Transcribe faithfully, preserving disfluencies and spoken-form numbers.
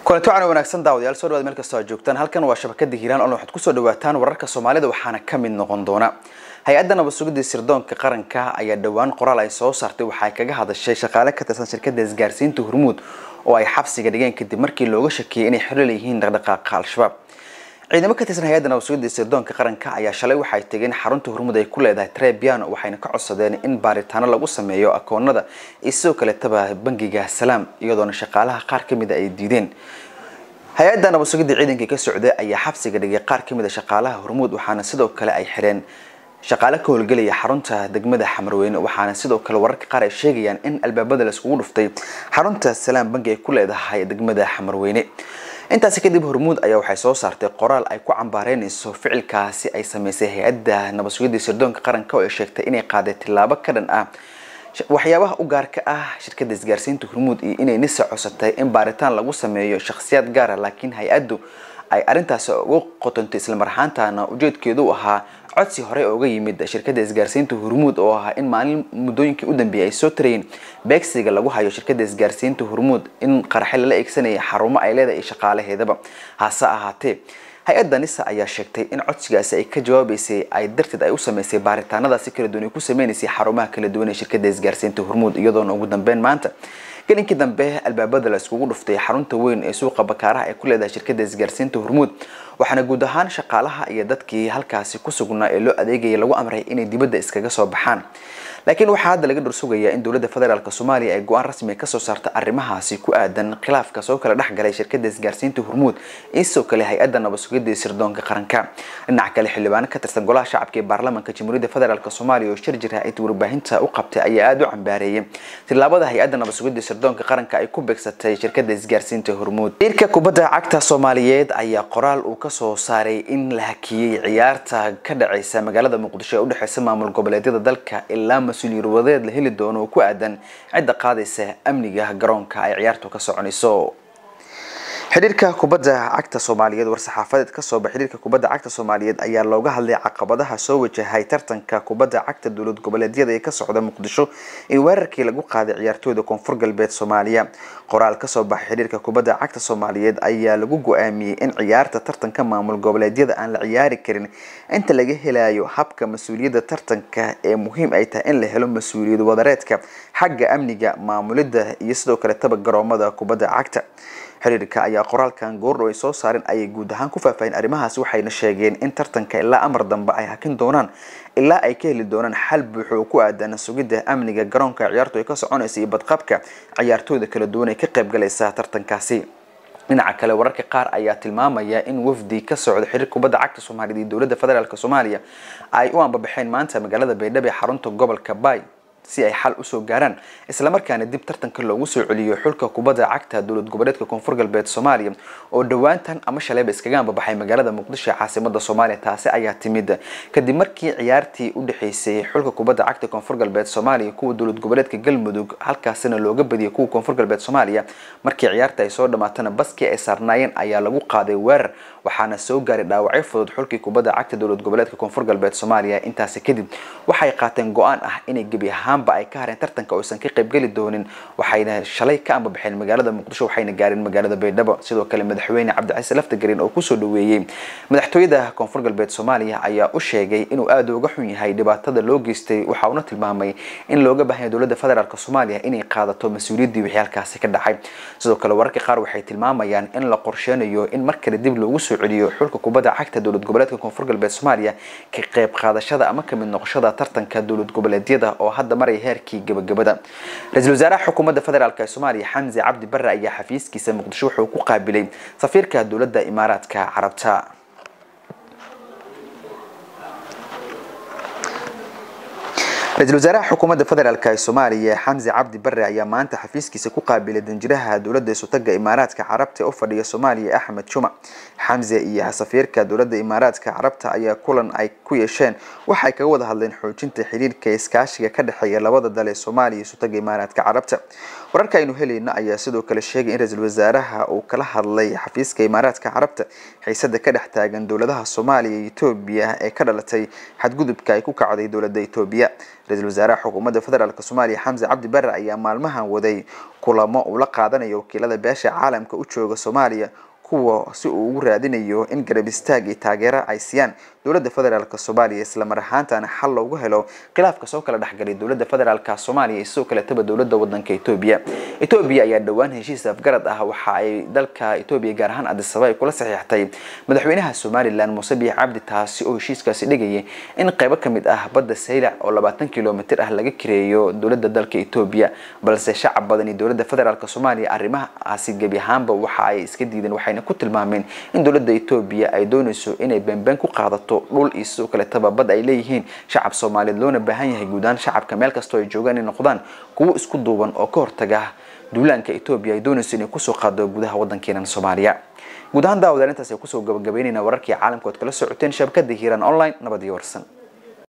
كنت وعنا ونكسن داوديال soo dhawaad meel kasta oo joogtaan halkan waa shabakada Hiiraan oo waxaad ku soo dhawaataan wararka Soomaalida waxaana ka mid noqon doona hay'adda nabad-sugidda sirdoonka qaranka ayaa dhawaan qoraal ay soo saartay waxa ay kaga hadashay shaqaale ka tirsan shirkadda isgaarsiinta Hormuud oo ay xabsiga dhigeen kadib markii looga shakiyay inay xiriir leeyihiin dhaqdhaqaaqa Al-Shabaab ciidamada ka tirsan hay'adda nabad-sugidda sirdoonka qaranka ayaa shalay waxa ay tageen xarunta Hormuud ay ku leedahay Trebiano waxayna ka codsadeen in baaritaano lagu sameeyo akoonada isoo kale taba bangiga Salaam iyadoo shaqaalaha qaar kamid ah ay diideen hay'adda nabad-sugidda ciidanka ka socday ayaa xabsiga dhigay qaar kamid ah shaqaalaha Hormuud waxaana sidoo kale ay xireen shaqaale ka howlgalaya xarunta degmada Xamarweyne waxaana sidoo kale wararka qaar ay sheegayaan in albaabada la isku dhuftay xarunta Salaam bangi ay ku leedahay degmada Xamarweyne intaas kadib Hormuud ayaa waxay soo saartay qoraal ay ku cambaareenayso ficilkaasi ay sameysay hay'adda nabad-sugidda sirdoonka qaranka oo ay sheegtay inay qaaday tilaabo ka dhan ah waxyaabaha u gaarka ah shirkadda isgaarsiinta Hormuud iyo inay nisa codsatay in baaritaan lagu sameeyo shakhsiyaad gaar ah laakiin hay'addu ay arintaas ugu qotontay isla marxaantaana ujeedkeedu ahaa codsi hore uga yimid shirkadda isgaarsiinta Hormuud oo ahaa in maalin muddooyinkii u dambeeyay ay soo tareen beegsiga lagu hayo shirkadda isgaarsiinta Hormuud in qarxil la eegsanay xarumo ay leedahay shaqaalaheedaba hase ahaatee hay'adda nisa ayaa sheegtay in codsigaasi ay ka jawaabaysay ay darteed ay u sameysay baaritaanadaasi kala duwan ku sameeynayay xarumaha kala duwan ee shirkadda isgaarsiinta Hormuud iyadoo ugu dambeyn maanta kalinkii dambe albaabada la iskugu dhuftay xarunta weyn ee suuqa Bakaaraha ee ku leedahay shirkadda isgaarsiinta Hormuud waxaana guud ahaan shaqaalaha iyo dadkii halkaasi ku sugnaa ee loo adeegayay lagu amray inay dibadda iskaga soo baxaan laakiin waxa hadda laga dhursugayaa in dawladda federaalka Soomaaliya ay go'aan rasmi ah ka soo saarto arrimahaasi ku aadan khilaafka soo kala dhaxgalay shirkadda isgaarsiinta Hormuud isoo kale hay'adda nabad-sugidda sirdoonka qaranka dhinaca kale xildhibaan ka tirsan golaha shacabka ee baarlamaanka Jamhuuriyadda Federaalka Soomaaliya oo shir jira ay warbaahinta u qabtay ayaa aad u cambaareeyay tilaabada hay'adda nabad-sugidda sirdoonka qaranka ay ku beegsatay shirkadda isgaarsiinta Hormuud irka kubadda cagta Soomaaliyeed ayaa qoraal uu ka soo saaray in la hakiyay ciyaarta ka dhacaysa magaalada Muqdisho ee u dhaxaysa maamul goboleedyada dalka ilaa mas'uuliyad wadeed la heli doono oo ku aadan cid qaadaysa amniga garoonka ay ciyaartu ka soconayso xiriirka kubadda cagta Soomaaliyeed war saxaafadeed ka soo baxay xiriirka kubadda cagta Soomaaliyeed ayaa looga hadlay caqabadaha soo wajahay tartanka kubadda cagta dawlad goboleedyada ee ka socda Muqdisho ee weerarkii lagu qaaday ciyaartooyda Koonfur Galbeed Soomaaliya qoraal ka soo baxay xiriirka kubadda cagta Soomaaliyeed ayaa lagu go'aamiyay in ciyaarta tartanka maamul goboleedyada aan la ciyaari karin inta laga helayo habka mas'uuliyadda tartanka ee muhiim ay tahay in la helo mas'uuliyad wadareedka xagga amniga maamulidda iyo sidoo kale taba garoomada kubadda cagta xiriirka ayaa qoraalkan goordhow ay soo saareen ay guud ahaan ku faahfaahin arrimahaas waxayna sheegeen in tartanka ilaa amar dambe ay hakin doonaan ilaa ay ka heli doonaan xal buuxo ku aadan sugidda amniga garoonka ciyaartu ay ka soconayso iyo badqabka ciyaartooyda kala duwan ee ka qayb galaysa tartankaasi dhinaca kale wararka qaar ayaa tilmaamaya in wafdi ka socda xiriirka kubadda cagta Soomaaliyeed iyo dawladda federaalka Soomaaliya ay u ambabaxeen maanta magaalada Baydhabo ee xarunta gobolka Bay si ay xal u soo gaaraan isla markaana dib tartanka loogu soo celiyo xulka kubadda cagta dawlad goboleedka Koonfur Galbeed Soomaaliya oo dhawaantan ama shalayba iskaga ambabaxay magaalada Muqdisho ee caasimadda Soomaaliya taasi ayaa timid kadib markii ciyaartii u dhaxaysay xulka kubadda cagta Koonfur Galbeed Soomaaliya kuwa dawlad goboleedka Galmudug halkaasina looga badiyay kuwa Koonfur Galbeed Soomaaliya markii ciyaarta ay soo dhamaatana baskii ay saarnaayeen ayaa lagu qaaday weerar waxaana soo gaaray dhaawacyo fudud xulkii kubadda cagta dawlad goboleedka Koonfur Galbeed Soomaaliya intaas kadib waxay qaateen go'aan ah inay gabi ahaanba ay ka hareen tartanka oo aysan ka qayb gali doonin waxayna shalay ka ambabaxeen magaalada Muqdisho waxayna gaareen magaalada Baydhabo sidoo kale madaxweyne Cabdicasiis Laftagreen oo ku soo dhaweeyay madaxtooyada Koonfur Galbeed Soomaaliya ayaa u sheegay inuu aad uga xun yahay dhibaatada loo geystay waxa uu tilmaamay in looga baahan yahay dawladda federaalka Soomaaliya inay qaadato mas'uuliyadda wixii halkaas ka dhacay sidoo kale wararka qaar waxay tilmaamayaan in la qorsheenayo in mar kale dib loogu soo celiyo xulka kubadda cagta dawlad goboleedka Koonfur Galbeed Soomaaliya ka qayb qaadashada ama ka mid noqoshada tartanka dawlad goboleedyada oo hadda maray heerkii gabagabada ra'iisul wasaaraha xukuumadda federaalka Soomaaliya Xamza Cabdi Barre ayaa xafiiskiisa Muqdisho wuxuu ku qaabilay safiirka dawladda Imaaraadka Carabta ra'iisul wasaaraha xukuumadda federaalka Soomaaliya Xamza Cabdi Barre ayaa maanta xafiiskiisa ku qaabilay danjiraha dawladda Sultanka Imaaraadka Carabta oo fadhiya Soomaaliya Axmed Juma Xamza iyo safiirka dawladda Imaaraadka Carabta ayaa kulan ay ku yeesheen waxay kaga wada hadleen xoojinta xiriirka iskaashiga ka dhaxeeya labada dal ee Soomaaliya iyo Sultanka Imaaraadka Carabta wararka aynu helayna ayaa sidoo kale sheegay in ra'iisul wasaaraha uu kala hadlay xafiiska Imaaraadka Carabta xiisada ka dhex taagan dawladaha Soomaaliya iyo Itoobiya ee ka dhalatay xadgudubka ay ku kacday dawladda Itoobiya. ra'iisul wasaaraha xukuumadda federaalka Soomaaliya Xamza Cabdi Barre ayaa maalmahan waday kulamo uu la qaadanayo wakiilada beesha caalamka u jooga Soomaaliya kuwa si uu ugu raadinayo in garab istaag iyo taageero ay siiyaan dawladda federaalka Soomaaliya isla mar ahaantaana xal loogu helo khilaafka soo kala dhaxgalay dawladda federaalka Soomaaliya iyo sidoo kale taba dawladda wadanka Itoobiya. Itoobiya ayaa dhawaan heshiis afgarad ah waxa ay dalka Itoobiya gaar ahaan Addis Ababa kula saxiixatay madaxweynaha Somaliland Muuse Biixi Cabdi taasi oo heshiiskaasi dhigayay in qaybo kamid ah badda Saylac oo labaatan kiiloomitir ah laga kireeyo dawladda dalka Itoobiya, balse shacab badan iyo dawladda federaalka Soomaaliya arrimahaasi gabi ahaanba waxa ay iska diideen waxayna ku tilmaameen in dawladda Itoobiya ay doonayso inay beenbeen ku qaadato dhul iyo sidoo kale tababad ay leeyihiin shacab Soomaaliyeed loona baahan yahay guudaan shacabka meel kasta oo ay joogaan in noqdaan kuwo isku duuban oo ka hortaga duulaanka Itoobiya ay doonayso inay ku soo qaado gudaha wadankeena Soomaaliya. guud ahaan daawadayaal intaas ay ku soo gabagabeynayna wararkii caalamka oo kala socoteen shabakada Hiiraan Online nabad iyo warsan.